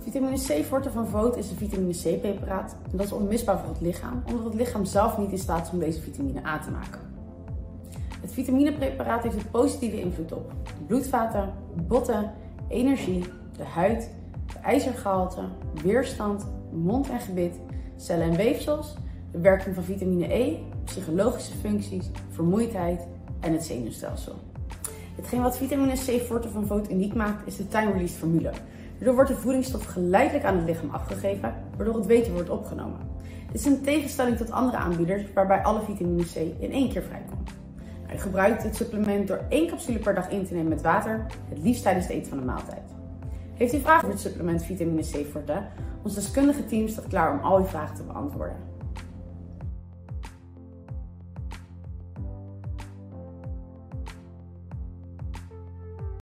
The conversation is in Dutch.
Vitamine C Forte van Voot is een vitamine C preparaat en dat is onmisbaar voor het lichaam, omdat het lichaam zelf niet in staat is om deze vitamine aan te maken. Het vitaminepreparaat heeft een positieve invloed op de bloedvaten, botten, energie, de huid, de ijzergehalte, weerstand, mond en gebit, cellen en weefsels, de werking van vitamine E, psychologische functies, vermoeidheid en het zenuwstelsel. Hetgeen wat vitamine C Forte van Voot uniek maakt is de time-release formule. Hierdoor wordt de voedingsstof geleidelijk aan het lichaam afgegeven, waardoor het beter wordt opgenomen. Dit is in tegenstelling tot andere aanbieders waarbij alle vitamine C in één keer vrijkomt. Je gebruikt het supplement door 1 capsule per dag in te nemen met water, het liefst tijdens het eten van de maaltijd. Heeft u vragen over het supplement vitamine C Forte? Ons deskundige team staat klaar om al uw vragen te beantwoorden.